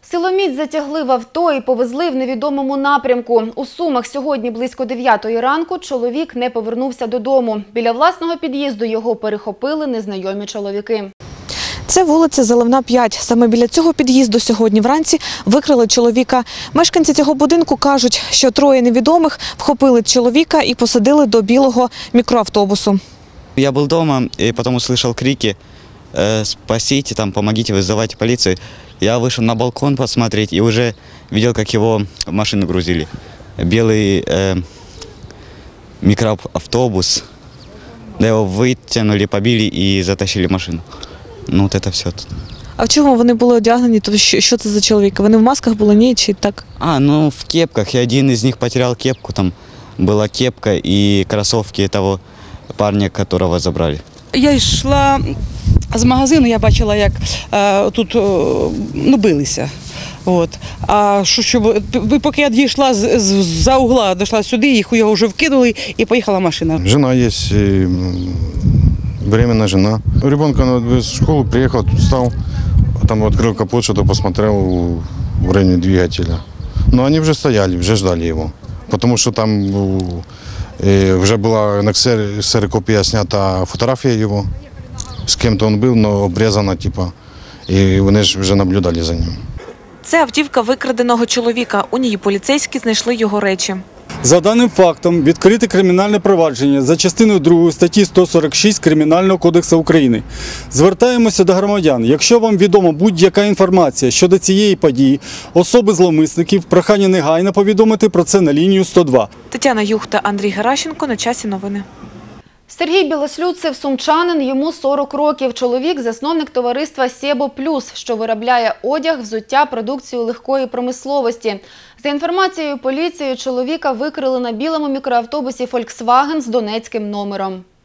Силоміць затягли в авто і повезли в невідомому напрямку. У Сумах сьогодні близько 9-ї ранку чоловік не повернувся додому. Біля власного під'їзду його перехопили незнайомі чоловіки. Це вулиця Заливна, 5. Саме біля цього під'їзду сьогодні вранці викрили чоловіка. Мешканці цього будинку кажуть, що троє невідомих вхопили чоловіка і посадили до білого мікроавтобусу. Я был дома и потом услышал крики «Спасите, там, помогите, вызывайте полицию». Я вышел на балкон посмотреть и уже видел, как его в машину грузили. Белый микроавтобус. Да, его вытянули, побили и затащили в машину. Ну, вот это все. А в чому вони були одягнені? Тобто, що це за чоловіки? Вони в масках були, ні, чи так? Ну, в кепках. И один из них потерял кепку. Там была кепка и кроссовки того парня, которого забрали. Я йшла з магазину, я бачила, як тут билися. А поки я дійшла з-за угла, дійшла сюди, їх його вже вкинули і поїхала машина. Жена есть, беременная жена. Ребенка в школу приехал, тут встал, там открыл капот, что-то посмотрел в районе двигателя. Но они уже стояли, уже ждали его. Потому что там уже была на ксерокопии снята фотография его. С кем-то он был, но обрезана, типа. І вони ж вже наблюдали за ним. Це автівка викраденого чоловіка. У ній поліцейські знайшли його речі. За даним фактом відкрите кримінальне провадження за частиною 2 статті 146 Кримінального кодексу України. Звертаємося до громадян. Якщо вам відома будь-яка інформація щодо цієї події, особи зловмисників, прохання негайно повідомити про це на лінію 102. Тетяна Юхта, Андрій Геращенко. На часі новини. Сергій Білослюдцев – сумчанин, йому 40 років. Чоловік – засновник товариства «Себо Плюс», що виробляє одяг, взуття, продукцію легкої промисловості. За інформацією поліції, чоловіка викрили на білому мікроавтобусі «Фольксваген» з донецьким номером.